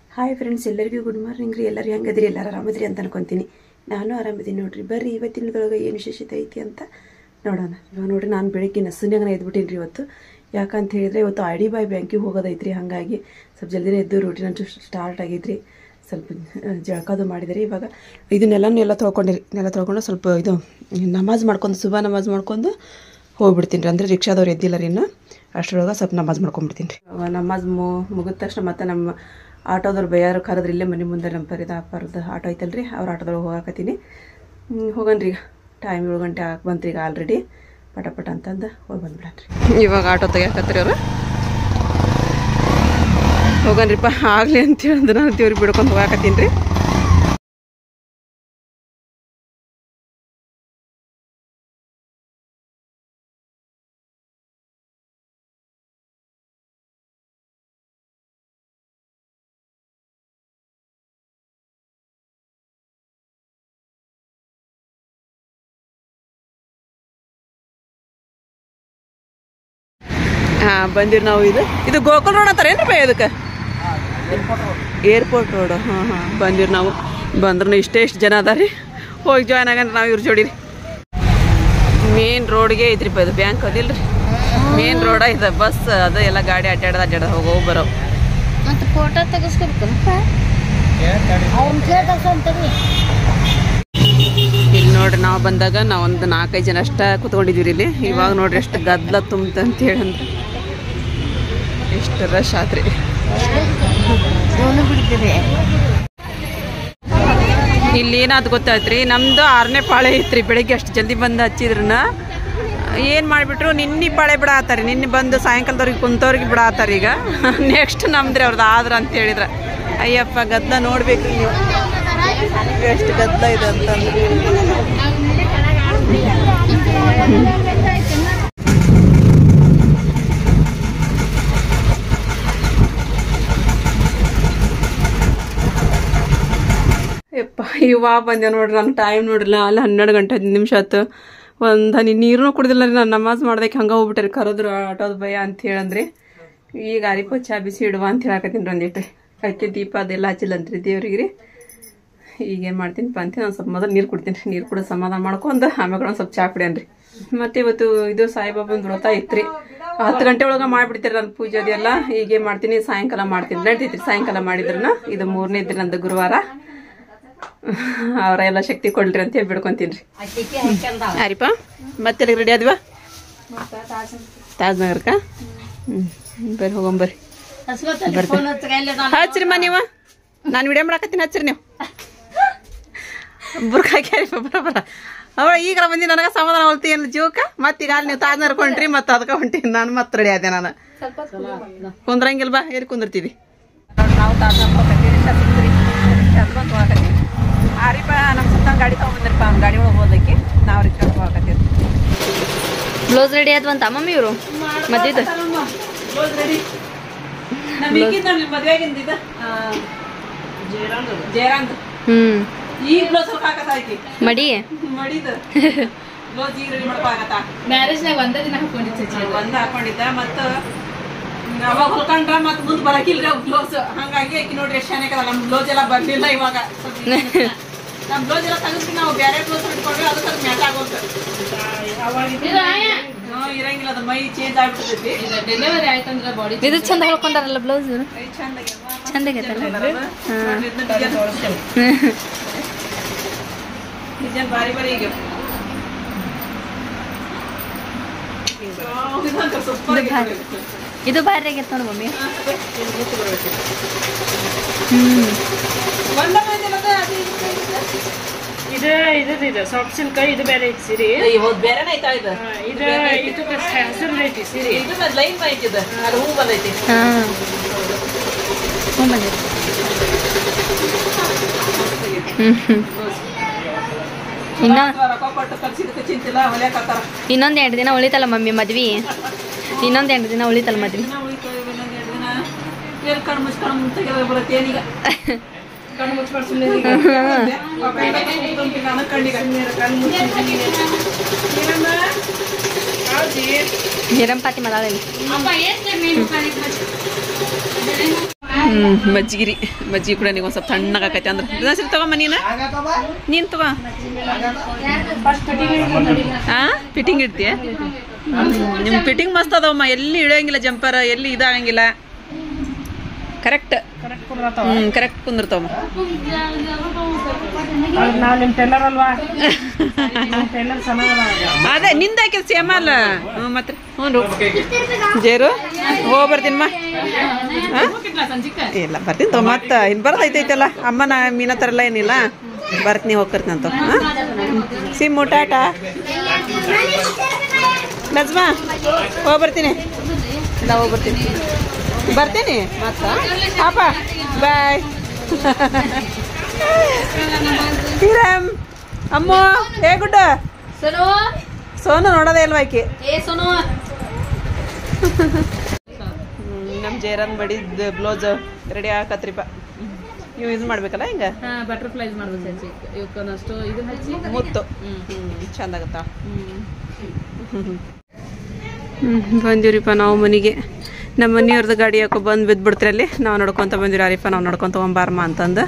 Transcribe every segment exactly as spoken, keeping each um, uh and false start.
Hi friends, ಎಲ್ಲರಿಗೂ good morning ರೀ. ಎಲ್ಲರೂ ಹೆಂಗದ್ರಿ? ಎಲ್ಲರೂ ಆರಾಮದ್ರಿ ಅಂತ ಅನ್ಕೊತೀನಿ. ನಾನು ಆರಾಮದೀನಿ ನೋಡ್ರಿ. ಬರ್ರಿ ಇವತ್ತಿನದೊಳಗೆ ಏನು ವಿಶೇಷತೆ ಐತಿ ಅಂತ ನೋಡೋಣ. ಇವಾಗ ನೋಡ್ರಿ, ನಾನು ಬೆಳಗ್ಗೆ ನಸುನ್ಯಾಗನ ಎದ್ಬಿಟ್ಟಿನಿ ರೀ ಇವತ್ತು. ಯಾಕಂತ ಹೇಳಿದ್ರೆ ಇವತ್ತು ಐ ಡಿ ಬೈ ಬ್ಯಾಂಕಿಗೆ ಹೋಗೋದೈತ್ರಿ. ಹಾಗಾಗಿ ಸ್ವಲ್ಪ ಜಲ್ದಿನೇ ಎದ್ದು ರೂಟೀನ್ ಅಂತೂ ಸ್ಟಾರ್ಟ್ ಆಗಿದ್ರಿ. ಸ್ವಲ್ಪ ಜಳಕದು ಮಾಡಿದ್ರಿ. ಇವಾಗ ಇದನ್ನೆಲ್ಲನೂ ಎಲ್ಲ ತೊಳ್ಕೊಂಡಿರಿ. ನೆಲ್ಲ ತೊಳ್ಕೊಂಡು ಸ್ವಲ್ಪ ಇದು ನಮಾಜ್ ಮಾಡ್ಕೊಂಡು ಸುಬಾ ನಮಾಜ್ ಮಾಡ್ಕೊಂಡು ಹೋಗ್ಬಿಡ್ತೀನಿ ರೀ. ಅಂದರೆ ರಿಕ್ಷಾದವ್ರು ಎದ್ದಿಲ್ಲ ರೀ ಇನ್ನು. ಅಷ್ಟರೊಳಗೆ ಸ್ವಲ್ಪ ನಮಾಜ್ ಮಾಡ್ಕೊಂಡ್ಬಿಡ್ತೀನಿ ರೀ. ನಮಾಜ್ ಮು ಮುಗಿದ ತಕ್ಷಣ ಮತ್ತೆ ನಮ್ಮ ಆಟೋದವ್ರು ಬೇಯಾರು ಕರೆದ್ರಿ. ಇಲ್ಲೇ ಮನೆ ಮುಂದೆ ನಮ್ಮ ಪರಿದ ಅಪ್ಪರದ್ದು ಆಟೋ ಐತಲ್ರಿ, ಅವ್ರ ಆಟೋದೊಳಗೆ ಹೋಗಾಕತ್ತೀನಿ. ಹೋಗನ್ರಿ. ಈಗ ಟೈಮ್ ಏಳು ಗಂಟೆ ಹಾಕಿ ಬಂತ್ರಿ ಈಗ ಆಲ್ರೆಡಿ. ಪಟ ಪಟ ಅಂತಂದು ಹೋಗಿ ಬಂದ್ಬಿಡನ್ರಿ. ಇವಾಗ ಆಟೋ ತೆಗಿಯಾಕತ್ರಿ ಅವರು. ಹೋಗನ್ರಿಪ್ಪ ಆಗಲಿ ಅಂತೇಳಿ ಅಂದ್ರೆ ನಾನು ದೇವ್ರಿಗೆ ಬಿಡ್ಕೊಂಡು ಹೋಗಾಕತ್ತೀನಿ ರೀ. ಹಾಂ ಬಂದಿರಿ ನಾವು. ಇದು ಇದು ಗೋಕುಲ್ ರೋಡ್ ಅಂತಾರೇನ್ರಿ ಬೈ? ಅದಕ್ಕೆ ಏರ್ಪೋರ್ಟ್ ರೋಡ್. ಹಾಂ ಹಾಂ ಬಂದಿರಿ ನಾವು. ಬಂದ್ರೂ ಇಷ್ಟೇ ಇಷ್ಟು ಜನ ಅದ ರೀ. ಹೋಗಿ ಜಾಯ್ನ್ ಆಗಂದ್ರೆ ನಾವು ಇವ್ರು ಜೋಡಿ ರೀ. ಮೇನ್ ರೋಡ್ಗೆ ಐತ್ರಿ ಇದು ಬ್ಯಾಂಕ್ ಅದಿಲ್ಲ ರೀ. ಮೇನ್ ರೋಡ ಇದೆ. ಬಸ್ ಅದು ಎಲ್ಲ ಗಾಡಿ ಅಡ್ಡಾಡ್ದ ಅಡ್ಡಾಡ್ದ ಹೋಗೋ ಬರೋ. ಫೋಟೋ ತೆಗಿಸ್ಕೊಬೇಕು. ಇಲ್ಲಿ ನೋಡ್ರಿ, ನಾವು ಬಂದಾಗ ನಾವು ಒಂದು ನಾಲ್ಕೈದು ಜನ ಅಷ್ಟ ಕುತ್ಕೊಂಡಿದ್ದೀವಿ ಇಲ್ಲಿ. ಇವಾಗ ನೋಡ್ರಿ ಎಷ್ಟು ಗದ್ದಲ ತುಂಬತ ಅಂತ ಹೇಳಂದ್ರೆ ಎಷ್ಟು ರಶ್ ಆತ್ರಿ. ಇಲ್ಲಿ ಏನಾದ್ ಗೊತ್ತಾಯ್ತ್ರಿ, ನಮ್ದು ಆರನೇ ಪಾಳೆ ಐತ್ರಿ. ಬೆಳಿಗ್ಗೆ ಅಷ್ಟು ಜಲ್ದಿ ಬಂದು ಹಚ್ಚಿದ್ರನ ಏನು ಮಾಡಿಬಿಟ್ರು, ನಿನ್ನೆ ಪಾಳೆ ಬಿಡಾತಾರಿ. ನಿನ್ನೆ ಬಂದು ಸಾಯಂಕಾಲದವ್ರಿಗೆ ಕುಂತವ್ರಿಗೆ ಬಿಡಾತಾರ. ಈಗ ನೆಕ್ಸ್ಟ್ ನಮ್ದ್ರಿ ಅವ್ರದ್ದು ಆದ್ರ ಅಂತ ಹೇಳಿದ್ರ. ಅಯ್ಯಪ್ಪ ಗದ್ದಲ ನೋಡ್ಬೇಕ್ರಿ ನೀವು, ಎಷ್ಟು ಗದ್ದಲ ಇದೆ ಅಂತಂದ್ರೆ. ಯಪ್ಪ ಇವಾಗ ಬಂದೆ ನೋಡ್ರಿ. ನನ್ನ ಟೈಮ್ ನೋಡ್ರಿಲ್ಲ, ಅಲ್ಲಿ ಹನ್ನೆರಡು ಗಂಟೆ ಹದಿನೈದು ನಿಮಿಷ ಆಯ್ತು. ಒಂದು ಹನಿ ನೀರನ್ನು ಕುಡ್ದಿಲ್ಲ ರೀ. ನಾನು ನಮಾಜ್ ಮಾಡ್ದಕ್ಕೆ ಹಂಗೆ ಹೋಗ್ಬಿಟ್ರಿ. ಕರೆದ್ರು ಆಟೋದ ಭಯ ಅಂತ ಹೇಳಂದ್ರಿ. ಈಗ ಅರಿಪ ಚಾ ಬಿಸಿ ಇಡುವ ಅಂತ ಹೇಳಕತ್ತೀನಿ ರೀ. ಒಂದಿಟ್ಟು ಅಕ್ಕಿ ದೀಪ ಅದೆಲ್ಲ ಹಚ್ಚಿಲ್ಲಂತ್ರಿ ದೇವ್ರಿಗೆ ರೀ. ಈಗೇನು ಮಾಡ್ತೀನಿಪ್ಪ ಅಂತೀನಿ, ನಾನು ಸ್ವಲ್ಪ ಮೊದಲು ನೀರು ಕುಡ್ತೀನಿ. ನೀರು ಕೂಡ ಸಮಾಧಾನ ಮಾಡ್ಕೊಂಡು ಆಮ್ಯಾಗ ಒಂದು ಸ್ವಲ್ಪ ಚಾ ಕುಡಿಯನ್ರಿ. ಮತ್ತೆ ಇವತ್ತು ಇದು ಸಾಯಿಬಾಬಂದು ವ್ರತ ಇತ್ರಿ. ಹತ್ತು ಗಂಟೆ ಒಳಗೆ ಮಾಡಿಬಿಡ್ತೀರಿ ನನ್ನ ಪೂಜೆ ಅದೆಲ್ಲ. ಈಗೇನು ಮಾಡ್ತೀನಿ, ಸಾಯಂಕಾಲ ಮಾಡ್ತೀನಿ. ನಡೀತೈತ್ರಿ ಸಾಯಂಕಾಲ ಮಾಡಿದ್ರನ. ಇದು ಮೂರನೇ ಇದ್ರಿ ನಂದು ಗುರುವಾರ. ಅವರ ಎಲ್ಲ ಶಕ್ತಿ ಕೊಡ್ರಿ ಅಂತ ಹೇಳಿ ಬಿಡ್ಕೊಂತೀನಿ ರೀ. ಅರಿಪ ಮತ್ತೆ ರೆಡಿ ಆದ್ವಾ? ತಾಜ್ ನಗರ್ಕ. ಹ್ಞೂ ಬರ್ರಿ ಹೋಗಂಬರ್ರಿ. ಹಚ್ರಿ ಮ ನೀವು, ನಾನು ವಿಡಿಯೋ ಮಾಡಾಕತ್ತೀನಿ. ಹಚ್ರಿ ನೀವು. ಬುರ್ಕಾಕಿ ಬರಬರ ಅವಳ ಈಗ ಬಂದಿ. ನನಗೆ ಸಮಾಧಾನ ಹೊಲ್ತಿ ಏನು ಜೀವಕ್ಕೆ. ಮತ್ತೆ ಈಗ ಅಲ್ಲಿ ನೀವು ತಾಜ್ ನಗರ್ ಕೊಂಡ್ರಿ, ಮತ್ತೆ ಅದಕ್ಕೆ ಹೊಂಟೀನಿ ನಾನು. ಮತ್ತೆ ರೆಡಿ ಆದೆ ನಾನು. ಕುಂದ್ರಂಗಿಲ್ ಬಾ, ಏರಿ ಕುಂದಿರ್ತೀವಿ ನಾವು. ತಾಜ್ ನಗರ್ ಹೋಗತ್ತೀವಿ. ಆರಿಪ ನಮ್ಮ ಸುತ್ತ ಗಾಡಿ ತಗೊಂಡ್ಬಂದ್ರಪ್ಪ. ಅವ್ನ ಗಾಡಿ ಒಳಗೆ ಹೋದಕ್ಕೆ ನಾವು ರಿಕ್ಷಾ ಹೋಗತ್ತೀವಿ. ಬ್ಲೌಸ್ ರೆಡಿ ಆದ್ವಂತ ಮಮ್ಮಿ ಇವರು ಮದ್ದಿದ್ದು ಬ್ಲೌಸ್ ರೆಡಿ. ಮದ್ವೆಗಿಂದ ಜಯರಾಂದ್. ಹ್ಮ್ ಈಗ ಬ್ಲೌಸ್ ಹಾಕಿ ಮಡಿ ಮಡಿದು ಬ್ಲೌಸ್ ಈಗ ರೆಡಿ ಮಾಡ್ಕೋಆಗತ್ತ. ಮ್ಯಾರೇಜ್ನಾಗ ಒಂದೇ ದಿನ ಹಾಕೊಂಡಿದ್ದೆ. ಒಂದ್ ಹಾಕೊಂಡಿದ್ದ. ಮತ್ತ ಅವಾಗ ಹೊಲ್ಕೊಂಡ್ರ ಮತ್ ಮುಂದ್ ಬರಕಿಲ್ರಿ ಬ್ಲೌಸ್. ಹಂಗಾಗಿ ಆಕಿ ನೋಡ್ರಿ ಎಷ್ಟು ಚೆನ್ನಾಗದ. ನಮ್ ಬ್ಲೌಸ್ ಎಲ್ಲ ಬರ್ಲಿಲ್ಲ. ಇವಾಗ ನಮ್ ಬ್ಲೌಸ್ ಎಲ್ಲ ತೆಗೆದ್ವಿ ನಾವು. ಬೇರೆ ಬ್ಲೌಸ್ ಇಟ್ಕೊಂಡ್ರೆ ಅದು ಸ್ವಲ್ಪ ಮ್ಯಾಚ್ ಆಗೋದು ಇರಂಗಿಲ್ಲ. ಅದು ಮೈ ಚೇಂಜ್ ಆಗ್ಬಿಡ್ತೈತಿ. ಡೆಲಿವರಿ ಆಯ್ತಂದ್ರ ಬಾಡಿ ಇದು ಚಂದ ಹೇಳ್ಕೊಂಡಾರಲ್ಲ ಬ್ಲೌಸ್. ಚಂದಾಗೈತಲ್ಲ ಡಿಸೈನ್ ಬಾರಿ ಬಾರಿ. ಈಗ ಇದು ಭಾರಿ ಆಗೈತೆ ನೋಡು ಮಮ್ಮಿ. ಇದು ಇದು ಇದು ಸಾಫ್ಟ್ ಸಿಲ್ಕ್. ಇದು ಬೇರೆ ಐತಿ ಸೀರೆ. ಬೇರೆನೇ ಐತಾ ಇದು? ಇದು ಇದು ಹಸಿರು ಐತಿ ಸೀರೆ. ಇದು ಲೈನ್ ಐತಿ. ಇದು ಅದು ಹೂ ಬಂದೈತಿ. ಹಾಂ ಹ್ಞೂ ಬಂದಿದೆ. ಇನ್ನ ಇನ್ನೊಂದ್ ಎಂಟು ದಿನ ಉಳಿತಲ್ಲ ಮಮ್ಮಿ ಮದ್ವಿ. ಇನ್ನೊಂದ್ ಎಂಟು ದಿನ ಉಳಿತಲ್ಲ ಮದ್ವಿ. ನೀರಂ ಪಾತಿ ಮಾಡಾಳಿ ಹ್ಞೂ ಮಜ್ಜಿಗಿರಿ ಮಜ್ಜಿಗೆ ಕೂಡ ನೀವು ಒಂದು ಸ್ವಲ್ಪ ತಣ್ಣಗಾಕೈತೆ ಅಂದ್ರೆ ಇದೊಂದ್ಸರಿ ತಗೊಂಬ ನೀನು ನೀನು ತಗೋ ಹಾಂ ಫಿಟ್ಟಿಂಗ್ ಇಡ್ತೀಯ ನಿಮ್ಮ ಫಿಟ್ಟಿಂಗ್ ಮಸ್ತ್ ಅದಾವಮ್ಮ ಎಲ್ಲಿ ಇಳಿಯೋಂಗಿಲ್ಲ ಜಂಪರ್ ಎಲ್ಲಿ ಇದಾಗಂಗಿಲ್ಲ ಕರೆಕ್ಟ್ ಹ್ಞೂ ಕರೆಕ್ಟ್ ಕುಂದಿರ್ತಾವಮ್ಮ ಅದೇ ನಿಂದ ಹಾಕಿದ ಸೇಮ ಅಲ್ಲ ಹ್ಞೂ ಮತ್ತೆ ಹ್ಞೂ ಜೇರು ಹೋಗಿ ಬರ್ತೀನಮ್ಮ ಇಲ್ಲ ಬರ್ತೀನಿ ತಗೋ ಮತ್ತೆ ಇನ್ನು ಬರೋದೈತೈತಲ್ಲ ಅಮ್ಮನ ಮೀನ ತರಲ್ಲ ಏನಿಲ್ಲ ಬರ್ತೀನಿ ಹೋಗ್ಕರ್ತೀನಿ ಅಂತ ಹಾಂ ಸಿಮ್ಮು ಟಾಟಾ ನಜ್ಮಾ ಹೋಗಿ ಬರ್ತೀನಿ ಇಲ್ಲ ಹೋಗಿ ಬರ್ತೀನಿ ಬರ್ತೀನಿ ಮತ್ತ ಪಾಪ ಬಾಯ್ ಹಿರಮ್ ಅಮ್ಮ ಹೇ ಗುಡ್ಡ ಸೋನು ನೋಡೋದೇ ಅಲ್ವಾ ಆಕಿ ನಮ್ಮ ಜಯರಾಮ್ ಬಡಿದ ಬ್ಲೌಸ್ ರೆಡಿ ಹಾಕತ್ರಿಪ್ಪ ನೀವು ಇದು ಮಾಡ್ಬೇಕಲ್ಲ ಹಿಂಗ ಬಟರ್ಫ್ಲೈಸ್ ಮಾಡ್ಬೇಕು ಇವಕ್ಕಷ್ಟು ಇದು ಹಚ್ಚಿ ಮುತ್ತು ಹ್ಞೂ ಚಂದ ಆಗತ್ತಾ ಹ್ಞೂ ಬಂದಿವ್ರಿಪ್ಪ ನಾವು ಮನೆಗೆ ನಮ್ಮ ಮನೆಯವ್ರದ್ದು ಗಾಡಿ ಯಾಕೋ ಬಂದು ಬಿದ್ದುಬಿಡ್ತೀರಿ ಅಲ್ಲಿ ನಾವು ನೋಡ್ಕೊತ ಬಂದಿರಿ ಅರಿಪ್ಪ ನಾವು ನೋಡ್ಕೊತ ಹೋಗ್ಬಾರಮ್ಮ ಅಂತಂದು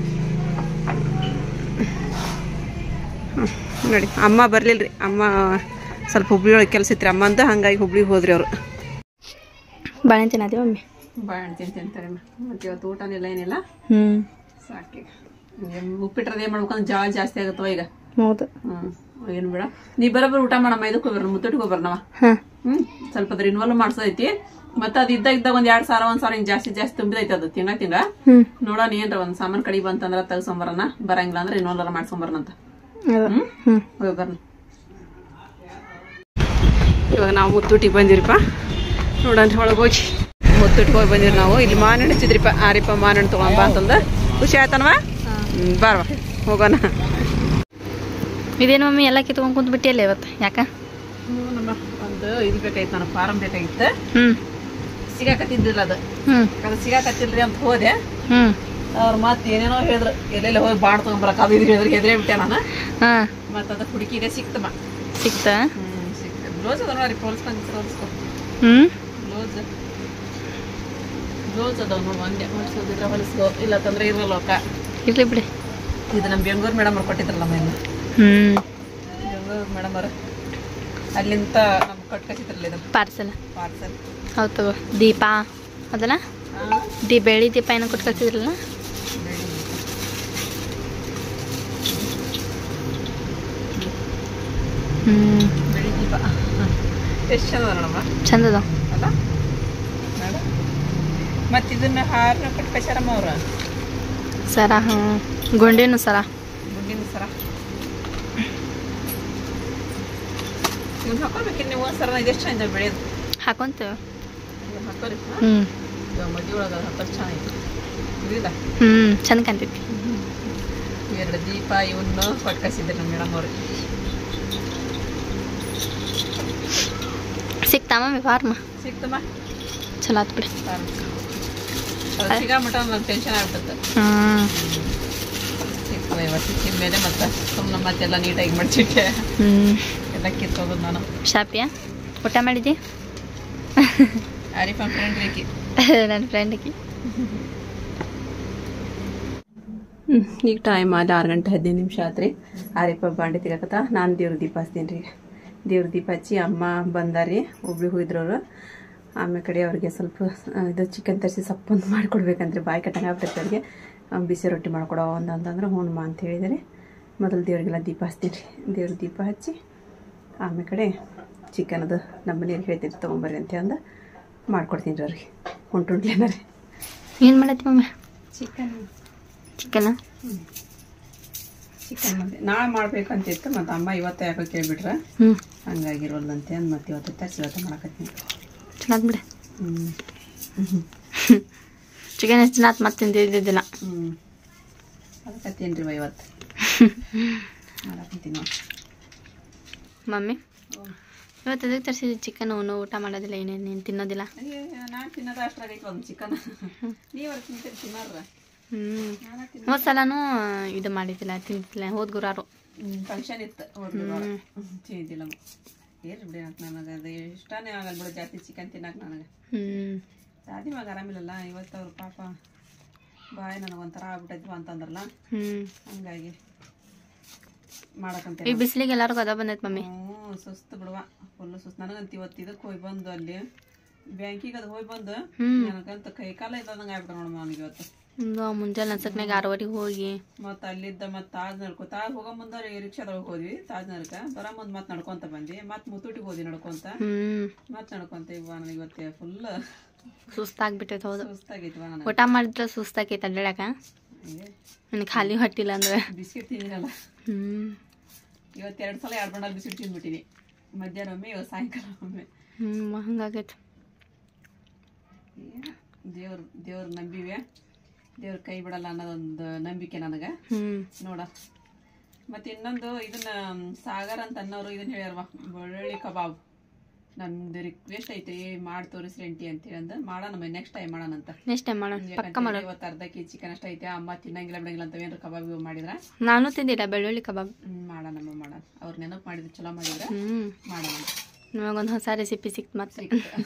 ನೋಡಿ ಅಮ್ಮ ಬರ್ಲಿಲ್ಲ ರೀ ಅಮ್ಮ ಸ್ವಲ್ಪ ಹುಬ್ಳಿ ಒಳಗೆ ಕೆಲಸ ಇತ್ತು ಅಮ್ಮಂದು ಹಂಗಾಗಿ ಹುಬ್ಳಿಗೆ ಹೋದ್ರಿ ಅವರು ಬಾಳೆಹಣ್ಣು ತಿನ್ನತ್ತೀವಿ ಮಮ್ಮಿ ಬಾಳೆಹಣ್ಣು ತಿಂದು ತಿಂತಾರೆ ಮತ್ತೆ ಇವತ್ತು ಊಟನಿಲ್ಲ ಏನಿಲ್ಲ ಹ್ಞೂ ಸಾಕಿ ಉಪ್ಪಿಟ್ರದ್ದು ಏನು ಮಾಡ್ಬೇಕಂದ್ರೆ ಜಾಳ ಜಾಸ್ತಿ ಆಗುತ್ತವ ಈಗ ಹೌದು ಹ್ಞೂ ಏನು ಬೇಡ ನೀ ಬರೋಬ್ಬರ ಊಟ ಮಾಡಮ್ಮ ಇದಕ್ಕೆ ಹೋಗ್ಬರ ಮುತ್ತಟ್ಟಿಗೆ ಹೋಗ್ಬರ್ನವ ಹಾಂ ಹ್ಞೂ ಸ್ವಲ್ಪ ಅದ್ರ ಇನ್ವಾಲ್ವ್ ಮಾಡ್ಸೋದೈತಿ ಮತ್ತೆ ಅದು ಇದ್ದಾಗ ಇದ್ದಾಗ ಒಂದ್ ಎರಡ್ ಸಾವಿರ ಒಂದ್ ಸಾವಿರ ಹಿಂಗ್ ಜಾಸ್ತಿ ಜಾಸ್ತಿ ತುಂಬಿದೈತೆ ಅದು ತಿಂಗ ತಿಂಗ ನೋಡೋಣ ಏನ್ರ ಒಂದ್ ಸಾಮಾನ್ ಕಡಿ ಬಂತಂದ್ರ ತಗಸೊಂಬರನ ಬರಂಗಿಲ್ಲ ಅಂದ್ರೆ ಇನ್ನೊಂದರ ಮಾಡ್ಸೊಂಬರನಂತ ಹ್ಮ್ ಹೋಗಿ ಬರ್ನ ಇವಾಗ ನಾವು ಮುತ್ತುಟಿಗೆ ಬಂದಿರಿಪ್ಪ ನೋಡನ್ರಿ ಒಳಗೆ ಹೋಗಿ ಮುತ್ತುಟಿಗೆ ಹೋಗಿ ಬಂದಿರಿ ನಾವು ಇಲ್ಲಿ ಮಾನಣ್ಣ ಹಚ್ಚಿದ್ರಿಪ್ಪ ಆರಿಪ್ಪ ಮಾನಣ್ಣ ತಗೊಂಬ ಅಂತಂದ ಖುಷಿ ಆಯ್ತನವಾ ಹ್ಮ್ ಬಾರ್ವಾ ಹೋಗೋಣ ಇದೇನು ಮಮ್ಮಿ ಎಲ್ಲ ಕಿತ್ಕೊಂಡ್ ಕುಂತ್ ಬಿಟ್ಟಿಯಲ್ಲ ಇವತ್ತು ಯಾಕ ನಮ್ಮ ಒಂದು ಇದು ಬೇಕಾಗಿತ್ತು ನನಗೆ ಫಾರಂ ಬೇಕಾಗಿತ್ತು ಹ್ಮ್ ಸಿಗಾಕತ್ತಿದ್ದಿಲ್ಲ ಅದು ಹ್ಮ್ ಅದು ಸಿಗಾಕತ್ತಿಲ್ರಿ ಅಂತ ಹೋದೆ ಹ್ಮ್ ಅವ್ರು ಮತ್ತೆ ಏನೇನೋ ಹೇಳಿದ್ರು ಎಲ್ಲೆಲ್ಲ ಹೋಗಿ ಬಾಣ್ ತಗೊಂಬರಕ್ ಅದು ಇದು ಹೇಳಿದ್ರು ಹೆದ್ರೆ ಬಿಟ್ಟೆ ನಾನು ಹಾ ಮತ್ತೆ ಅದು ಹುಡುಕಿಗೆ ಸಿಕ್ತಮ್ಮ ಸಿಕ್ತಾ ಹ್ಮ್ ಸಿಕ್ತ ಬ್ಲೌಸ್ ಅದ ನೋಡಿ ಪೋಲ್ಸ್ಕೊಂಡ್ ತೋರಿಸ್ಕೊ ಹ್ಮ್ ಬ್ಲೌಸ್ ಬ್ಲೌಸ್ ಅದಾವ ನೋಡಿ ಒಂದೇ ಹೊಲಿಸೋದಿದ್ರೆ ಹೊಲಿಸ್ಕೋ ಇಲ್ಲ ತಂದ್ರೆ ಇರಲ್ಲೋಕ ಇರ್ಲಿ ಬಿಡಿ ಇದು ನಮ್ಮ ಬೆಂಗಳೂರು ಮೇಡಮ್ ಅವ್ರು ಕೊಟ್ಟಿದ್ರಲ್ಲ ನಮ್ಮ ಇನ್ನು ಹ್ಮ್ ಬೆಂಗಳೂರು ಮೇಡಮ್ ಅವರು ಅಲ್ಲಿಂದ ನಮ್ಗೆ ಕಟ್ಕಚಿತ್ರಲ್ಲ ಇದು ಪಾರ್ಸಲ್ ಪಾರ್ಸಲ್ ಹೌದು ತಗೋ ದೀಪ ಅದಲ್ಲ ದಿ ಬೆಳ್ಳಿ ದೀಪ ಏನೋ ಕೊಟ್ಟು ಕಳ್ಸಿದ್ರಲ್ಲ ಹ್ಮ್ ಬೆಳಿ ದೀಪ ಎಷ್ಟು ಚಂದ ನೋಡಮ್ಮ ಚಂದದ ಅಲ್ಲ ನೋಡ ಮತ್ತು ಇದನ್ನ ಹಾರನ ಕಟ್ಕಚಾರಮ್ಮ ಅವ್ರ ಸರ ಹ್ಞೂ ಗುಂಡಿನೂ ಸರ ಗುಂಡಿನ ಸರ ಇವ್ನು ಹಾಕೊಳ್ಬೇಕಿನ್ನು ನೀವು ಒಂದು ಸರ ಇದೆಷ್ಟು ಚಂದ ಬೆಳೆಯೋದು ಹಾಕೊಂತೇವೆ ಹಾಕೋರಿ ಹ್ಞೂ ಇವಾಗ ಮದುವೆ ಒಳಗೆ ಹಾಕೋದು ಚೆನ್ನಾಗಿತ್ತು ಇದಿಲ್ಲ ಹ್ಞೂ ಚಂದ ಕಾಣ್ತೈತಿ ಎರಡು ದೀಪ ಇವನ್ನ ಕೊಟ್ಕಸಿದ್ರು ನಮ್ಮ ಮೇಡಮ್ ಅವ್ರು ಸಿಕ್ತಾ ಮಮ್ಮಿ ಫಾರ್ಮ ಸಿಕ್ತಮ್ಮ ಚಲೋ ಆತ್ ಬಿಡಿ ಅದು ಸಿಗಾಮಟ ನಂಗೆ ಟೆನ್ಷನ್ ಆಗ್ಬಿಡುತ್ತೆ ಹ್ಞೂ ಸಿಕ್ತವೆ ಇವತ್ತು ಸಿಕ್ಕಿದ ಮೇಲೆ ಮತ್ತೆ ಸುಮ್ಮನೆ ಮತ್ತೆಲ್ಲ ನೀಟಾಗಿ ಮಡ್ಚಿಟ್ಟೆ ಹ್ಞೂ ಎಲ್ಲ ಕಿತ್ತೋದು ನಾನು ಶಾಪಿಯಾ ಊಟ ಮಾಡಿದ್ದಿ ಆರಿಫ್ ಫ್ರೆಂಡ್ ರೇಕಿ ನನ್ನ ಫ್ರೆಂಡ್ಗೆ ಈಗ ಟೈಮ್ ಅಲ್ಲಿ ಆರು ಗಂಟೆ ಹದಿನೈದು ನಿಮಿಷ ಆತ್ರಿ ಆರಿಫ ಬಾಂಡೆ ತೆಗಕತ್ತ ನಾನು ದೇವ್ರ ದೀಪ ಹಚ್ತೀನಿ ರೀ ದೇವ್ರ ದೀಪ ಹಚ್ಚಿ ಅಮ್ಮ ಬಂದಾರಿ ಒಬ್ಳಿಗೆ ಹೋಗಿದ್ರು ಅವರು ಆಮೇಲೆ ಕಡೆ ಅವ್ರಿಗೆ ಸ್ವಲ್ಪ ಇದು ಚಿಕನ್ ತರಿಸಿ ಸಪ್ಪೊಂದು ಮಾಡಿಕೊಡ್ಬೇಕಂದ್ರೆ ಬಾಯಿ ಕಟ್ಟಂಗೆ ಆಗ್ಬಿಡುತ್ತೆ ಅವ್ರಿಗೆ ಬಿಸಿ ರೊಟ್ಟಿ ಮಾಡ್ಕೊಡೋ ಒಂದು ಅಂತಂದ್ರೆ ಹೂಣಮ್ಮ ಅಂತ ಹೇಳಿದರೆ ಮೊದಲು ದೇವ್ರಿಗೆಲ್ಲ ದೀಪ ಹಚ್ತೀನಿ ರೀ ದೇವ್ರ ದೀಪ ಹಚ್ಚಿ ಆಮೇಲೆ ಕಡೆ ಚಿಕನ್ ಅದು ನಮ್ಮ ಮನೆಯವ್ರಿಗೆ ಹೇಳ್ತೀನಿ ತೊಗೊಂಬರ್ರಿ ಅಂತ ಅಂದು ಮಾಡ್ಕೊಡ್ತೀನಿ ರೀ ಅವ್ರಿಗೆ ಹೊಂಟುಂಟ್ಲಿ ಏನಾರಿ ಏನು ಮಾಡತ್ತಿ ಮಮ್ಮಿ ಚಿಕನ್ ಚಿಕನ್ ಚಿಕನ್ ಮತ್ತೆ ನಾಳೆ ಮಾಡ್ಬೇಕಂತಿತ್ತು ಮತ್ತು ಅಮ್ಮ ಇವತ್ತು ಯಾಕೋ ಕೇಳ್ಬಿಟ್ರೆ ಹ್ಞೂ ಹಂಗಾಗಿರೋಲ್ಲ ಅಂತ ಅಂದು ಮತ್ತೆ ಇವತ್ತು ತರಿಸಿ ಇವತ್ತು ಮಾಡಕತ್ತೀನಿ ಚಲೋ ಬಿಡಿ ಹ್ಞೂ ಚಿಕನ್ ಎಷ್ಟು ದಿನ ಆತು ಮತ್ತೆ ತಿಂದಿದ್ದಿಲ್ಲ ಹ್ಞೂ ಅದಕ್ಕತ್ತೀನಿ ರೀ ಇವತ್ತು ಮಾಡಕತ್ತೀನಿ ನೋಡಿ ಮಮ್ಮಿ ಇವತ್ತು ಅದಕ್ಕೆ ತರಿಸಿದ್ವಿ ಚಿಕನ್ ಅವನು ಊಟ ಮಾಡೋದಿಲ್ಲ ಏನೇನು ನೀನು ತಿನ್ನೋದಿಲ್ಲ ನಾನು ತಿನ್ನೋದು ಅಷ್ಟಾಗೈತೆ ಒಂದು ಚಿಕನ್ ನೀವ್ರು ತಿಂತೀರಿ ತಿನ್ನೋರ ಹ್ಞೂ ಹೋದ ಸಲನೂ ಇದು ಮಾಡಿದ್ದಿಲ್ಲ ತಿಂತಿಲ್ಲ ಹೋದ ಗುರಾರು ಫಂಕ್ಷನ್ ಇತ್ತು ಹೋದ್ರು ತಿಂದಿಲ್ಲ ಏರಿ ಬಿಡಿ ಅಂತ ನನಗೆ ಅದು ಇಷ್ಟನೇ ಆಗಲ್ಲ ಬಿಡು ಜಾಸ್ತಿ ಚಿಕನ್ ತಿನ್ನಕ್ಕೆ ನನಗೆ ಹ್ಞೂ ದಾದಿ ಮಗ ಆರಾಮಿಲ್ಲಲ್ಲ ಇವತ್ತು ಅವ್ರು ಪಾಪ ಬಾಯ್ ನನಗೊಂಥರ ಆಗ್ಬಿಟ್ಟೈತಿ ಅಂತಂದ್ರಲ್ಲ ಹ್ಮ್ ಹಂಗಾಗಿ ಮಾಡಕಂತ ಈ ಬಿಸಿಲಿಗೆ ಎಲ್ಲಾರು ಅದ ಬಂದೈತಿ ಮಮ್ಮಿ. ಹ್ಞೂ ಸುಸ್ತು ಬಿಡುವ ಫುಲ್ ಸುಸ್ತು ನನಗಂತ ಇವತ್ತು ಇದಕ್ಕೆ ಹೋಗಿ ಬಂದು ಅಲ್ಲಿ ಬ್ಯಾಂಕಿಗೆ ಅದು ಹೋಗಿ ಬಂದು ನನಗಂತ ಕೈ ಕಾಲ ಇದ್ದಂಗೆ ಆಗ್ಬಿಟ್ಟ ನೋಡಮ್ಮ ನನಗೆ ಇವತ್ತು. ಮುಂಜಾನೆ ನಸಕ್ನಾಗ ಆರೂವರೆಗೆ ಹೋಗಿ ಮತ್ತು ಅಲ್ಲಿದ್ದ ಮತ್ತು ತಾಜ್ ನಡ್ಕೊ ತಾಜ್ ಹೋಗೋ ಮುಂದೆ ರಿಕ್ಷಾದೊಳಗೆ ಹೋದ್ವಿ ತಾಜ್ ನಡ್ಕ ಬರೋ ಮುಂದೆ ಮತ್ತೆ ನಡ್ಕೊಂತ ಬಂದ್ವಿ ಮತ್ತೆ ಮುತ್ತೂಟಿಗೆ ಹೋದ್ವಿ ನಡ್ಕೊಂತ ಹ್ಮ್ ಮತ್ತೆ ನಡ್ಕೊಂತ ಇವ ನನಗೆ ಇವತ್ತೆ ಫುಲ್ ಸುಸ್ತಾಗ್ಬಿಟ್ಟೈತೆ. ಹೌದು ಸುಸ್ತಾಗೈತಿವ ನನಗೆ. ಊಟ ಮಾಡಿದ್ರೆ ಸುಸ್ತಾಗೈತೆ ಅಡ್ಡಾಡಕ. ನನಗೆ ಖಾಲಿ ಹೊಟ್ಟಿಲ್ಲ ಅಂದ್ರೆ ಬಿಸ್ಕಿಟ್ ತಿಂದಿರಲ್ಲ. ಹ್ಮ್ ಇವತ್ತು ಎರಡು ಸಲ ಎರಡು ಬಂಡಲ್ ಬಿಸ್ಕಿಟ್ ತಿಂದ್ಬಿಟ್ಟಿನಿ. ಮಧ್ಯಾಹ್ನ ಒಮ್ಮೆ ಇವತ್ತು ಸಾಯಂಕಾಲ ಒಮ್ಮೆ. ಹ್ಮ್ ಹಂಗಾಗೈತೆ. ದೇವ್ರ ದೇವ್ರ ನಂಬಿವೆ ದೇವ್ರ ಕೈ ಬಿಡಲ್ಲ ಅನ್ನೋದೊಂದು ನಂಬಿಕೆ ನನಗೆ. ಹ್ಮ್ ನೋಡ ಮತ್ತೆ ಇನ್ನೊಂದು ಇದನ್ನ ಸಾಗರ್ ಅಂತ ಅನ್ನೋರು ಇದನ್ನ ಹೇಳ್ಯಾರವ ಬೆಳ್ಳುಳ್ಳಿ ಕಬಾಬ್. ನಮ್ದು ರಿಕ್ವೆಸ್ಟ್ ಐತಿ ಮಾಡಿ ತೋರಿಸ್ರಿ ಅಂಟಿ ಅಂತೇಳಿ ಅಂದ ಮಾಡೋಣ ನೆಕ್ಸ್ಟ್ ಟೈಮ್ ಮಾಡೋಣ ಅಂತ. ನೆಕ್ಸ್ಟ್ ಟೈಮ್ ಮಾಡೋಣ ಪಕ್ಕ ಮಾಡೋಣ. ಇವತ್ತು ಅರ್ಧ ಕೆ ಜಿ ಚಿಕನ್ ಅಷ್ಟ ಐತೆ ಅಮ್ಮ ತಿನ್ನಂಗಿಲ್ಲ ಬಿಡಂಗಿಲ್ಲ ಅಂತ ಏನಾರ ಕಬಾಬ್ ಮಾಡಿದ್ರ ನಾನು ತಿಂದಿಲ್ಲ ಬೆಳ್ಳುಳ್ಳಿ ಕಬಾಬ್. ಹ್ಮ್ ಮಾಡೋಣ ಮಾಡೋಣ ಅವ್ರ ನೆನಪು ಮಾಡಿದ್ರು ಚಲೋ ಮಾಡಿದ್ರ ಹ್ಮ್ ಮಾಡೋಣ. ನಮಗೊಂದು ಹೊಸ ರೆಸಿಪಿ ಸಿಕ್ತು ಮತ್ತೆ.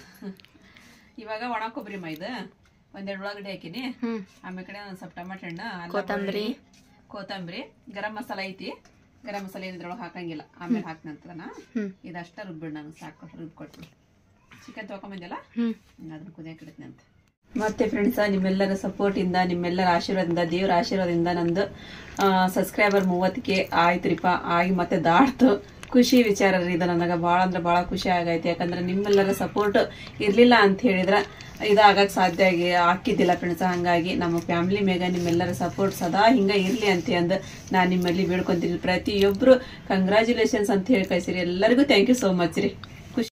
ಇವಾಗ ಒಣ ಕೊಬ್ಬರಿ ಮೈದ ಒಂದೆರಡು ಉಳ್ಳಾಗಡ್ಡಿ ಹಾಕಿನಿ. ಆಮೇಲೆ ಕಡೆ ಒಂದ್ ಸ್ವಲ್ಪ ಟಮಾಟೆ ಹಣ್ಣು, ಕೊತ್ತಂಬರಿ, ಕೊತ್ತಂಬರಿ, ಗರಂ ಮಸಾಲ ಐತಿ. ಗರಂ ಮಸಾಲೆ ಇದ್ರೊಳಗೆ ಹಾಕಂಗಿಲ್ಲ ಆಮೇಲೆ ಹಾಕ್ ನಂತರ ಇದಷ್ಟ ರುಬ್ಬಿಡ್ ನಂಗೆ ಸಾಕು ರುಬ್ಬಿ ಕೊಟ್ಟು ಚಿಕನ್ ತೊಗೊಂಬಂದಿಲ್ಲ ಅದನ್ನ ಕುದಿಯಕ್ಕೆ ಇಡ್ತೀನಿ ಅಂತ. ಮತ್ತೆ ಫ್ರೆಂಡ್ಸ ನಿಮ್ಮೆಲ್ಲರ ಸಪೋರ್ಟ್ ಇಂದ ನಿಮ್ಮೆಲ್ಲರ ಆಶೀರ್ವಾದದಿಂದ ದೇವ್ರ ಆಶೀರ್ವಾದದಿಂದ ನಂದು ಸಬ್ಸ್ಕ್ರೈಬರ್ ಮೂವತ್ತಕ್ಕೆ ಆಯ್ತ್ರಿಪ್ಪ ಆಗಿ ಮತ್ತೆ ದಾಟ್ತು. ಖುಷಿ ವಿಚಾರ ರೀ ಇದು ನನಗೆ ಭಾಳ ಅಂದ್ರೆ ಭಾಳ ಖುಷಿ ಆಗೈತೆ. ಯಾಕಂದ್ರೆ ನಿಮ್ಮೆಲ್ಲರ ಸಪೋರ್ಟ್ ಇರ್ಲಿಲ್ಲ ಅಂತ ಹೇಳಿದ್ರೆ ಇದಾಗಕ್ಕೆ ಸಾಧ್ಯ ಆಗಿ ಹಾಕಿದ್ದಿಲ್ಲ ಫ್ರೆಂಡ್ಸ್. ಹಂಗಾಗಿ ನಮ್ಮ ಫ್ಯಾಮಿಲಿ ಮೇಗ ನಿಮ್ಮೆಲ್ಲರ ಸಪೋರ್ಟ್ ಸದಾ ಹಿಂಗೆ ಇರಲಿ ಅಂತ ಅಂದು ನಾನು ನಿಮ್ಮಲ್ಲಿ ಬೇಡ್ಕೊಂತೀನಿ. ಪ್ರತಿಯೊಬ್ಬರು ಕಂಗ್ರ್ಯಾಚುಲೇಷನ್ಸ್ ಅಂತ ಹೇಳಿ ಕಳಿಸಿರಿ. ಎಲ್ಲರಿಗೂ ಥ್ಯಾಂಕ್ ಯು ಸೋ ಮಚ್ ರೀ. ಖುಷಿ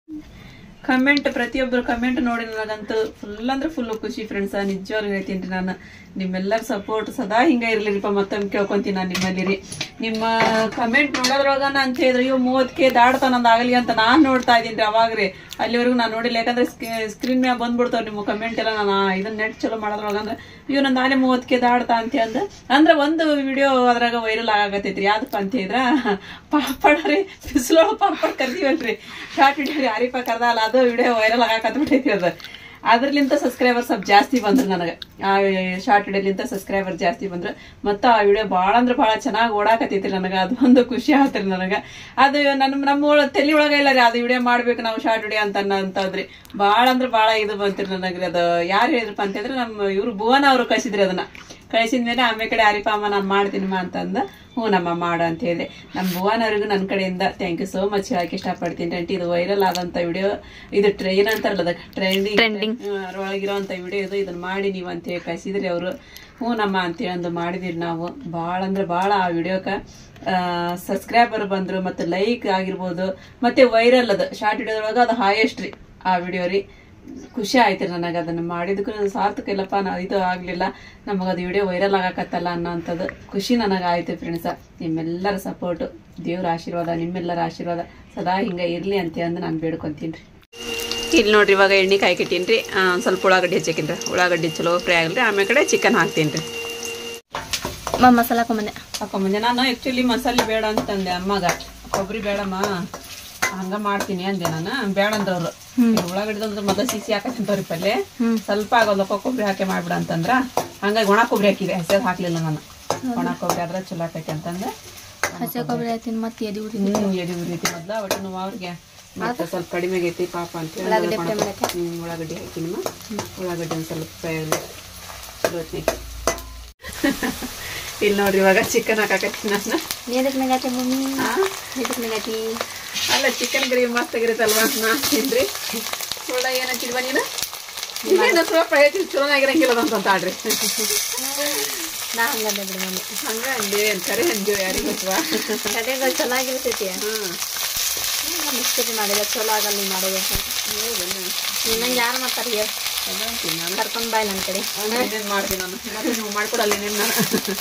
ಕಮೆಂಟ್ ಪ್ರತಿಯೊಬ್ಬರು ಕಮೆಂಟ್ ನೋಡಿ ನನಗಂತೂ ಫುಲ್ ಅಂದ್ರೆ ಫುಲ್ ಖುಷಿ ಫ್ರೆಂಡ್ಸ್. ನಿಜವಾಗ್ಲೂ ಹೇಳ್ತೀನಿ ರೀ ನಾನು ನಿಮ್ಮೆಲ್ಲರ ಸಪೋರ್ಟ್ ಸದಾ ಹಿಂಗ ಇರ್ಲಿರಿಪ್ಪ. ಮತ್ತೊಮ್ಮೆ ಕೇಳ್ಕೊಂತೀನಿ ನಾನು ನಿಮ್ಮಲ್ಲಿ ರೀ. ನಿಮ್ಮ ಕಮೆಂಟ್ ನೋಡೋದ್ರೊಳಗ ಅಂತ ಹೇಳಿದ್ರೆ ಇವ್ ಮೂವತ್ಕೆ ದಾಡ್ತಾನಂದ್ ಆಗಲಿ ಅಂತ ನಾನ್ ನೋಡ್ತಾ ಇದೀನಿ ಅವಾಗ್ರಿ. ಅಲ್ಲಿವರೆಗೂ ನಾನು ನೋಡಿಲ್ಲ. ಯಾಕಂದ್ರೆ ಸ್ಕ್ರೀನ್ ಮ್ಯಾಗ ಬಂದ್ಬಿಡ್ತಾವ ನಿಮ್ಮ ಕಮೆಂಟ್ ಎಲ್ಲ. ನಾನು ಇದನ್ನ ನೆಟ್ ಚಲೋ ಮಾಡೋದ್ರೊಳಗಂದ್ರೆ ಇವ್ ನಂದು ಆಲೆ ಮೂವತ್ಕೆ ದಾಡ್ತಾ ಅಂತ ಅಂದ ಅಂದ್ರೆ ಒಂದು ವಿಡಿಯೋ ಅದ್ರಾಗ ವೈರಲ್ ಆಗತೈತ್ರಿ. ಯಾವ್ದಪ್ಪ ಅಂತ ಹೇಳಿದ್ರ ಪಾಪಡ ರೀ ಬಿಸಿಲೊಳಗ ಪಾಪಡ್ ಕರ್ದೀವಲ್ರಿ ಶಾರ್ಟ್ ವಿಡಿಯೋ ರೀ ಆರಿಪ ಕರ್ದಲ್ಲ ಅದು ವಿಡಿಯೋ ವೈರಲ್ ಆಗಾಕತ್ಬಿಟ್ಟೈತಿ. ಅದು ಅದ್ರಲಿಂತ ಸಬ್ಸ್ಕ್ರೈಬರ್ ಸ್ವಲ್ಪ ಜಾಸ್ತಿ ಬಂದ್ರು ನನಗೆ. ಆ ಶಾರ್ಟ್ ವಿಡಿಯೋಲಿಂತ ಸಬ್ಸ್ಕ್ರೈಬರ್ ಜಾಸ್ತಿ ಬಂದ್ರು. ಮತ್ತ ಆ ವಿಡಿಯೋ ಭಾಳ ಅಂದ್ರೆ ಭಾಳ ಚೆನ್ನಾಗಿ ಓಡಾಕತೈತ್ರಿ ನನಗೆ. ಅದೊಂದು ಖುಷಿ ಆತ್ರಿ ನನಗೆ. ಅದು ನನ್ನ ನಮ್ಮ ತಲೆ ಒಳಗ ಇಲ್ಲ ರೀ ಅದು ವಿಡಿಯೋ ಮಾಡ್ಬೇಕು ನಾವು ಶಾರ್ಟ್ ವಿಡಿಯೋ ಅಂತ ಅಂತಂದ್ರಿ. ಭಾಳ ಅಂದ್ರೆ ಭಾಳ ಇದು ಬಂತ್ರಿ ನನಗ್ರಿ. ಅದು ಯಾರು ಹೇಳಿದ್ರಪ್ಪ ಅಂತಂದ್ರೆ ನಮ್ಮ ಇವ್ರು ಭುವನ ಅವ್ರು ಕಳಿಸಿದ್ರಿ. ಅದನ್ನ ಕಳಿಸಿದ್ಮೇಲೆ ಆಮೇಲೆ ಕಡೆ ಆರಿಪ ಅಮ್ಮ ನಾನು ಮಾಡ್ತೀನಿಮ್ಮ ಅಂತಂದ ಹ್ಞೂ ನಮ್ಮ ಮಾಡು ಅಂತ ಹೇಳಿದೆ. ನಮ್ಮ ಭುವನ್ ಅವ್ರಿಗೂ ನನ್ನ ಕಡೆಯಿಂದ ಥ್ಯಾಂಕ್ ಯು ಸೋ ಮಚ್ ಹೇಳಕ್ಕೆ ಇಷ್ಟಪಡ್ತೀನಿ. ಅಂಟಿ ಇದು ವೈರಲ್ ಆದಂತ ವಿಡಿಯೋ ಇದು ಟ್ರೈನ್ ಅಂತಾರಲ್ಲ ಅದ ಟ್ರೆಂಡಿಂಗ್ ಒಳಗಿರೋಂಥ ವಿಡಿಯೋ ಇದು. ಇದನ್ನ ಮಾಡಿ ನೀವು ಅಂತ ಹೇಳಿ ಕಳಿಸಿದ್ರಿ ಅವರು. ಹ್ಞೂ ನಮ್ಮ ಅಂತೇಳಿ ಒಂದು ಮಾಡಿದಿರಿ ನಾವು. ಭಾಳ ಅಂದ್ರೆ ಭಾಳ ಆ ವಿಡಿಯೋಕ್ಕೆ ಸಬ್ಸ್ಕ್ರೈಬರ್ ಬಂದ್ರು ಮತ್ತೆ ಲೈಕ್ ಆಗಿರ್ಬೋದು ಮತ್ತೆ ವೈರಲ್ ಅದು ಶಾರ್ಟ್ ವಿಡಿಯೋದೊಳಗೆ ಅದು ಹೈಯೆಸ್ಟ್ ರೀ ಆ ವಿಡಿಯೋ ರೀ. ಖುಷಿ ಆಯ್ತು ನನಗೆ. ಅದನ್ನ ಮಾಡಿದಕ್ಕೂ ಸಾರ್ಥಕ ಇಲ್ಲಪ್ಪ ನಾ ಇದು ಆಗ್ಲಿಲ್ಲ ನಮಗದು ವಿಡಿಯೋ ವೈರಲ್ ಆಗಾಕತ್ತಲ್ಲ ಅನ್ನೋಂಥದ್ದು ಖುಷಿ ನನಗೆ ಆಯ್ತು ಫ್ರೆಂಡ್ಸ. ನಿಮ್ಮೆಲ್ಲರ ಸಪೋರ್ಟ್ ದೇವ್ರ ಆಶೀರ್ವಾದ ನಿಮ್ಮೆಲ್ಲರ ಆಶೀರ್ವಾದ ಸದಾ ಹಿಂಗ ಇರ್ಲಿ ಅಂತ ಅಂದು ನಾನು ಬೇಡ್ಕೊಂತೀನಿ ರೀ. ಇಲ್ಲಿ ನೋಡ್ರಿ ಇವಾಗ ಎಣ್ಣೆ ಕಾಯ್ಕಿಟ್ಟೀನಿ ರೀ. ಒಂದು ಸ್ವಲ್ಪ ಉಳ್ಳಾಗಡ್ಡಿ ಹೆಚ್ಚಾಕಿನ್ರಿ. ಉಳ್ಳಾಗಡ್ಡಿ ಚಲೋ ಫ್ರೈ ಆಗಲ್ರಿ. ಆಮೇಲೆ ಕಡೆ ಚಿಕನ್ ಹಾಕ್ತೀನಿ ರೀ. ಮಸಾಲ ಹಾಕೊಂಬಂದೆ ಹಾಕೊಂಬಂದೆ ನಾನು. ಆ್ಯಕ್ಚುಲಿ ಮಸಾಲೆ ಬೇಡ ಅಂತಂದೆ ಅಮ್ಮಗ. ಕೊಬ್ಬರಿ ಬೇಡಮ್ಮ ಹಂಗ ಮಾಡ್ತೀನಿ ಅಂದೆ ನಾನು. ಬೇಡ ಅಂದವ್ರು ಉಳ್ಳಾಗಡ್ಡಿ ಮೊದಲು ಸಿಸಿ ಹಾಕಂತವ್ರಿ ಪಲ್ಯ ಸ್ವಲ್ಪ ಆಗೋದಕ್ಕ ಕೊಬ್ಬರಿ ಹಾಕಿ ಮಾಡ್ಬಿಡ ಅಂತಂದ್ರ ಹಂಗಾಗಿ ಒಣ ಕೊಬ್ಬರಿ ಹಾಕಿದೆ. ಹಸಿರು ಹಾಕ್ಲಿಲ್ಲ ನಾನು. ಒಣ ಕೊಬ್ಬರಿ ಆದ್ರೆ ಚಲೋ ಆಕೈತಿ ಅಂತಂದ್ರೆ ಹಸಿ ಕೊಬ್ಬರಿ ಹಾಕ್ತೀನಿ. ಮತ್ತೆ ಎದಿ ಉರಿ ಎದಿ ಉರಿತಿ ಮೊದ್ಲ ಒಟ್ಟು ನಾವು ಅವ್ರಿಗೆ ಮತ್ತೆ ಸ್ವಲ್ಪ ಕಡಿಮೆ ಆಗೈತಿ ಪಾಪ ಅಂತ ಹೇಳಿ ಉಳ್ಳಾಗಡ್ಡಿ ಹಾಕಿನಿಮ್ಮ. ಉಳ್ಳಾಗಡ್ಡಿ ಒಂದು ಸ್ವಲ್ಪ ಫ್ರೈ ಆಗಲಿ ಚಲೋ ಹೊತ್ತಿ. ಇಲ್ಲಿ ನೋಡ್ರಿ ಇವಾಗ ಚಿಕನ್ ಹಾಕಾಕತ್ತೀನಿ ನಾನು. ನೀರಕ್ಕೆ ನಗಾಟಿ ಮಮ್ಮಿ ನೀರಕ್ಕೆ ನಗಾಟಿ ಅಲ್ಲ ಚಿಕನ್ ಗ್ರೇವಿ ಮಸ್ತ್ ಆಗಿರುತ್ತಲ್ವಾ ನಾನು ತಿನ್ರಿ. ಒಳ್ಳ ಏನಂತಿಲ್ವಾ ನೀನು ಇನ್ನೇನು ಸ್ವಲ್ಪ ಹೇಳ್ತೀನಿ ಚಲೋ ಆಗಿರಂಗಿಲ್ಲ ಅಂತ ಆಡ್ರಿ. ನಾ ಹಂಗಂದೆ ಬಿಡು ಮಮ್ಮಿ. ಹಂಗ ಅಂದೆ ಕರೆ ಅಂಜು ಯಾರಿಗೆ ಗೊತ್ತವಾ ಕಡೆಗಳು ಚೆನ್ನಾಗಿರ್ತೈತಿ. ಹ್ಮ್ ಮಿಸ್ಟೇಕ್ ಮಾಡಿದ ಚಲೋ ಆಗಲ್ಲ ನೀವು ಮಾಡೋದು. ಇನ್ನಂಗೆ ಯಾರು ಮಾಡ್ತಾರೆ ಹೇಳಿ ನಾನು ಕರ್ಕೊಂಡ್ ಬಾಯ್ ನನ್ನ ಕಡೆ ಏನೇನು ಮಾಡ್ತೀನಿ ನಾನು ಮತ್ತೆ ನೀವು ಮಾಡ್ಕೊಡಲ್ಲ ಏನೇನು ನಾನು.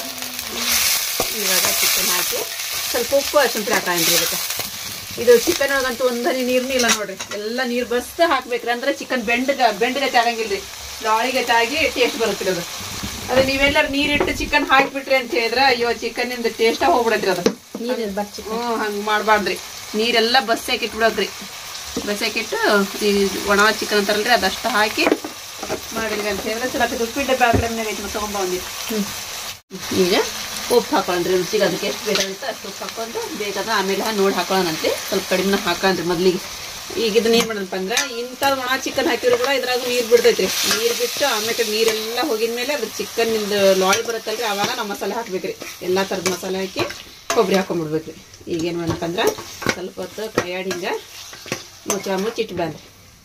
ಇವಾಗ ಚಿಕನ್ ಹಾಕಿ ಸ್ವಲ್ಪ ಉಪ್ಪು ಅಷ್ಟಂತ್ರ ಹಾಕಂದ್ರಿ ಇದಕ್ಕೆ. ಇದು ಚಿಕನ್ ಒಳಗಂತೂ ಒಂದನಿ ನೀರ್ನೂ ಇಲ್ಲ ನೋಡ್ರಿ. ಎಲ್ಲ ನೀರು ಬಸ್ತ ಹಾಕ್ಬೇಕ್ರಿ ಅಂದ್ರೆ ಚಿಕನ್ ಬೆಂಡ್ಗ ಬೆಂಡ್ಗತೆ ಆಗಂಗಿಲ್ರಿ. ಲಾಳಿಗತೆ ಆಗಿ ಟೇಸ್ಟ್ ಬರುತ್ತೆ ಅದು. ಅದು ನೀವೆಲ್ಲರೂ ನೀರಿಟ್ಟು ಚಿಕನ್ ಹಾಕ್ಬಿಟ್ರಿ ಅಂತ ಹೇಳಿದ್ರೆ ಅಯ್ಯೋ ಚಿಕನ್ ಇಂದ ಟೇಸ್ಟ ಹೋಗ್ಬಿಡತ್ರಿ ಅದು. ನೀರು ಬರ್ಚಿ ಹ್ಞೂ ಹಂಗೆ ಮಾಡಬಾರ್ದ್ರಿ. ನೀರೆಲ್ಲ ಬಸ್ಸಾಕಿಟ್ಬಿಡೋಕ್ರಿ. ಬಸ್ಸಾಕಿಟ್ಟು ಈ ಒಣ ಚಿಕನ್ ಅಂತಾರಲ್ರಿ ಅದಷ್ಟು ಹಾಕಿ ಮಾಡಿಲ್ಲ ಅಂತ ಹೇಳಿದ್ರೆ ಚಲೋ ಆಗ್ತದೆ. ಉಪ್ಪಿಟ್ಟು ಡಬ್ಬೆ ಆ ಕಡೆ ಮನೆಗೆ ಐತೆ ತೊಗೊಂಬ ಬಂದಿತ್ತು. ಹ್ಞೂ ಈಗ ಉಪ್ಪು ಹಾಕೊಳ್ಳೋಣ್ರಿ, ರುಚಿಗೆ ಅದಕ್ಕೆ ಎಷ್ಟು ಬೇಕಾಗುತ್ತೆ ಅಷ್ಟು ಉಪ್ಪು ಹಾಕೊಂಡು ಬೇಕಾದ್ರೆ ಆಮೇಲೆ ನೋಡಿ ಹಾಕೊಳ್ಳೋಣಂತೆ. ಸ್ವಲ್ಪ ಕಡಿಮೆ ಹಾಕೋಣ್ರಿ ಮೊದಲಿಗೆ. ಈಗ ಇದನ್ನ ಏನು ಮಾಡೋಣಪ್ಪ ಅಂದ್ರೆ ಇಂಥ ಒಣ ಚಿಕನ್ ಹಾಕಿದ್ರು ಕೂಡ ಇದ್ರಾಗ ನೀರು ಬಿಡ್ತೈತ್ರಿ. ನೀರು ಬಿಟ್ಟು ಆಮೇಲೆ ನೀರೆಲ್ಲ ಹೋಗಿದ್ಮೇಲೆ ಅದು ಚಿಕನ್ನಿಂದ ಲಾಳಿ ಬರುತ್ತಲ್ರಿ, ಅವಾಗ ನಾವು ಮಸಾಲೆ ಹಾಕ್ಬೇಕ್ರಿ. ಎಲ್ಲ ಥರದ ಮಸಾಲೆ ಹಾಕಿ ಕೊಬ್ಬರಿ ಹಾಕೊಂಡ್ಬಿಡ್ಬೇಕ್ರಿ. ಈಗೇನು ಮಾಡಪ್ಪ ಅಂದ್ರೆ ಸ್ವಲ್ಪ ಹೊತ್ತು ಕೈಯಾಡಿ ಹಿಂಗೆ ಮುಚ್ಚ ಮುಚ್ಚಿಟ್ಟು ಬಂದ್ರಿ.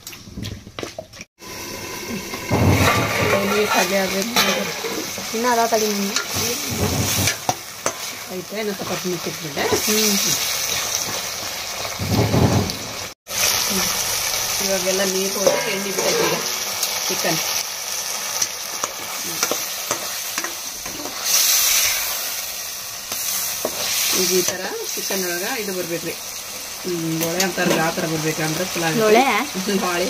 ನೀರು ಖಾಲಿ ಆಗಬೇಕು ಇನ್ನೂ ಅದಾವ ತಡಿ ನಿಮ್ಗೆ ಐತೆ ಇನ್ನೂ ಸ್ವಲ್ಪ ಹೊತ್ತು ಮುಚ್ಚಿಟ್ಬಿಟ್ಟೆ. ಹ್ಞೂ ಇವಾಗೆಲ್ಲ ನೀರು ಹೋಗಿ ಎಣ್ಣೆ ಬಿಟ್ಟೈತೆ ಈಗ ಚಿಕನ್. ಈಗ ಈ ಥರ ಚಿಕನ್ ಒಳಗೆ ಇದು ಬರ್ಬೇಕ್ರಿ, ಲೋಳೆ ಅಂತಾರಲ್ಲ ಆ ಥರ ಬರ್ಬೇಕ್ರಿ ಅಂದ್ರೆ ಚಲೋ ಲೋಳೆ ಬಾಳೆ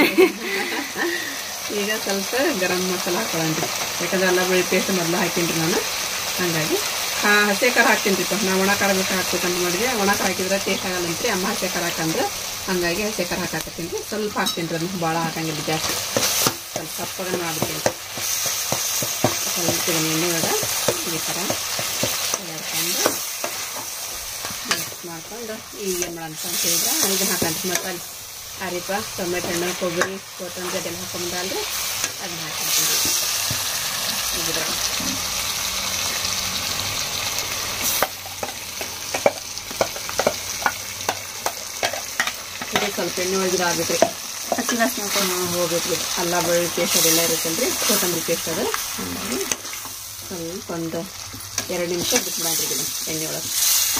ಈಗ ಸ್ವಲ್ಪ ಗರಂ ಮಸಾಲ ಹಾಕೊಳ್ಳೋಣ್ರಿ. ಯಾಕಂದ್ರೆ ಎಲ್ಲ ಬೆಳಿ ಪೇಸ್ಟ್ ಮೊದಲು ಹಾಕೀನಿ ರೀ ನಾನು. ಹಾಗಾಗಿ ಹಾ ಹಸಿ ಖಾರ ಹಾಕ್ತೀನಿ ರೀ. ನಾವು ಒಣ ಖಾರ ಬೇಕು ಹಾಕ್ಬೇಕಂತ ಮಾಡಿದ್ರೆ ಒಣ ಖಾರ ಹಾಕಿದ್ರೆ ಟೇಸ್ಟ್ ಆಗಲ್ಲಂತ್ರಿ. ಅಮ್ಮ ಹಸಿ ಖಾರ ಹಾಕಂದ್ರೆ ಹಾಗಾಗಿ ಹಸಿ ಖಾರ ಹಾಕಾಕತ್ತೀನಿ ರೀ. ಸ್ವಲ್ಪ ಹಾಕ್ತೀನಿ ರೀ, ಅದನ್ನು ಭಾಳ ಹಾಕಂಗಿಲ್ಲ ಜಾಸ್ತಿ. ಸ್ವಲ್ಪ ಸಪ್ಪಗ ಮಾಡ್ಬಿಡ್ತೀನಿ. ಸ್ವಲ್ಪ ಎಣ್ಣೆ ಒಳಗೆ ಈ ಥರ ಮಾಡ್ಕೊಂಡು ಮಿಕ್ಸ್ ಮಾಡ್ಕೊಂಡು ಈಗ ಏನು ಮಾಡೋಣ ಅಂತ ಹೇಳಿದ್ರೆ ಇದನ್ನು ಹಾಕಂತ ಮಸಾಲೆ ಅರಿಪ ಟೊಮೆಟೊ ಹಣ್ಣು ಕೊಬ್ಬರಿ ಕೊತ್ತಂಬರಿ ಅದೆಲ್ಲ ಹಾಕೊಂಡ್ರೆ ಅದನ್ನು ಹಾಕೊಂತೀನಿ ಇದ್ರ ಸ್ವಲ್ಪ ಎಣ್ಣೆ ಒಳಗೆ ಆಗ್ಬೇಕು ರೀ. ಹಸಿ ವಾಸನೆ ಹೋಗ್ಬೇಕು ರೀ. ಅಲ್ಲ ಬೆಳ್ಳುಳ್ಳಿ ಪೇಸ್ಟ್ ಅದೆಲ್ಲ ಇರುತ್ತಲ್ಲ ರೀ, ಕೊತ್ತಂಬರಿ ಪೇಸ್ಟ್ ಅದು. ಹಾಗಾಗಿ ಸ್ವಲ್ಪ ಒಂದು ಎರಡು ನಿಮಿಷ ಬಿಟ್ಬಿಡಂತ್ರಿ ಇದನ್ನು ಎಣ್ಣೆ ಒಳಗೆ.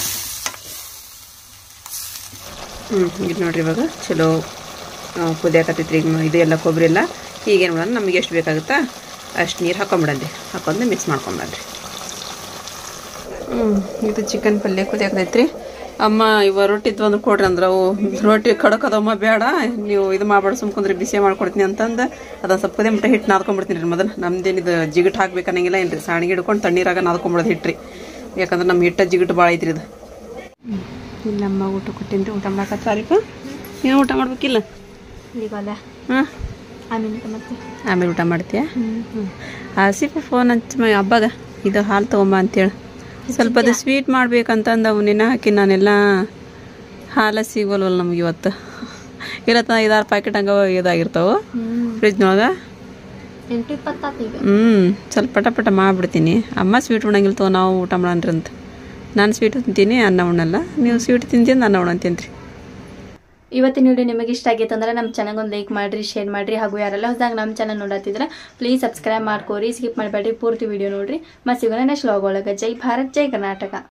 ಹ್ಞೂ ಇದು ನೋಡಿರಿ ಇವಾಗ ಚಲೋ ಕುದಿಯಾಕತ್ತೈತ್ರಿ. ಈಗ ಇದು ಎಲ್ಲ ಕೊಬ್ಬರಿ ಎಲ್ಲ ಈಗೇನು ಮಾಡೋಣ ನಮಗೆ ಎಷ್ಟು ಬೇಕಾಗುತ್ತಾ ಅಷ್ಟು ನೀರು ಹಾಕೊಂಬಿಡಂರಿ. ಹಾಕೊಂಡು ಮಿಕ್ಸ್ ಮಾಡ್ಕೊಂಬಿಡಂರಿ. ಹ್ಞೂ ಇದು ಚಿಕನ್ ಪಲ್ಯ ಕುದಿಯಾಕತೈತ್ರಿ. ಅಮ್ಮ ಇವ ರೊಟ್ಟಿ ಇದ್ವು ಅಂದ್ರೆ ಕೊಡ್ರಿ ಅಂದ್ರೆ ಅವು ರೊಟ್ಟಿ ಕಡಕದಮ್ಮ ಬೇಡ ನೀವು ಇದು ಮಾಡ್ಬೇಡ ಸುಮ್ಕೊಂಡ್ರೆ ಬಿಸಿ ಮಾಡ್ಕೊಡ್ತೀನಿ ಅಂತಂದು ಅದನ್ನು ಸ್ವಲ್ಪ ಕುದಿ ಮಟ್ಟ ಹಿಟ್ಟು ನಾದ್ಕೊಂಡ್ಬಿಡ್ತೀನಿ ರೀ. ಮೊದಲು ನಮ್ದೇನಿದು ಜಿಗಿಟ್ ಹಾಕ್ಬೇಕು ಅನ್ನಂಗಿಲ್ಲ ಏನು ರೀ. ಸಾಣಿಗೆ ಹಿಡ್ಕೊಂಡು ತಣ್ಣೀರಾಗ ನಾದ್ಕೊಂಬಿಡೋದು ಹಿಟ್ಟು ರೀ. ಯಾಕಂದ್ರೆ ನಮ್ಮ ಹಿಟ್ಟ ಜಿಗಿಟ್ ಭಾಳ ಐತ್ರಿ ಇದು. ಇಲ್ಲಮ್ಮ ಊಟ ಕೊಟ್ಟೀನಿ ರೀ. ಊಟ ಮಾಡಕತ್ತಾರಿಪ್ಪ. ನೀನು ಊಟ ಮಾಡ್ಬೇಕಿಲ್ಲ? ಈಗಲ್ಲ ಹಾಂ ಆಮೇಲೆ ಮತ್ತೆ ಆಮೇಲೆ ಊಟ ಮಾಡ್ತೀಯಾ? ಹ್ಞೂ ಆಸಿಫ ಫೋನ್ ಹಚ್ಚ ಹಬ್ಬಾಗ ಇದು ಹಾಲು ತೊಗೊಂಬ ಅಂತೇಳಿ ಸ್ವಲ್ಪ ಅದು ಸ್ವೀಟ್ ಮಾಡ್ಬೇಕಂತಂದು ಅವನ್ನೆಲ್ಲ ಹಾಕಿ ನಾನೆಲ್ಲ ಹಾಲು ಸಿಗೋಲ್ವಲ್ಲ ನಮ್ಗೆ ಇವತ್ತು. ಇರತ್ತ ಐದಾರು ಪ್ಯಾಕೆಟ್ ಹಂಗೆ ಇದಾಗಿರ್ತಾವೆ ಫ್ರಿಜ್ನೊಳಗೆ. ಎಂಟು ಇಪ್ಪತ್ತಾತು ಈಗ. ಹ್ಞೂ ಸ್ವಲ್ಪ ಪಟ ಪಟ ಮಾಡಿಬಿಡ್ತೀನಿ. ಅಮ್ಮ ಸ್ವೀಟ್ ಉಣ್ಣಂಗಿಲ್ಲ ತಗೋ ನಾವು ಊಟ ಮಾಡೋಣ್ರಿ ಅಂತ. ನಾನು ಸ್ವೀಟ್ ತಿಂತೀನಿ, ಅನ್ನ ಉಣ್ಣಲ್ಲ. ನೀವು ಸ್ವೀಟ್ ತಿಂತೀನಿ, ಅನ್ನ ಉಣ್ಣಂತೀನಿ ರೀ. ಇವತ್ತಿನ ವಿಡಿಯೋ ನಿಮಗೆ ಇಷ್ಟ ಆಗೈತೆ ಅಂದ್ರೆ ನಮ್ಮ ಚಾನಲ್ ಒಂದು ಲೈಕ್ ಮಾಡಿರಿ, ಶೇರ್ ಮಾಡಿರಿ. ಹಾಗೂ ಯಾರೆಲ್ಲ ಹೊಸದಾಗ ನಮ್ಮ ಚಾನಲ್ ನೋಡತ್ತಿದ್ರೆ ಪ್ಲೀಸ್ ಸಬ್ಸ್ಕ್ರೈಬ್ ಮಾಡ್ಕೋರಿ. ಸ್ಕಿಪ್ ಮಾಡಬೇಡ್ರಿ, ಪೂರ್ತಿ ವಿಡಿಯೋ ನೋಡ್ರಿ. ಮತ್ತು ಸಿಗೋಣ ನೆಕ್ಸ್ಟ್ ವ್ಲಾಗ್ ಒಳಗೆ. ಜೈ ಭಾರತ್, ಜೈ ಕರ್ನಾಟಕ.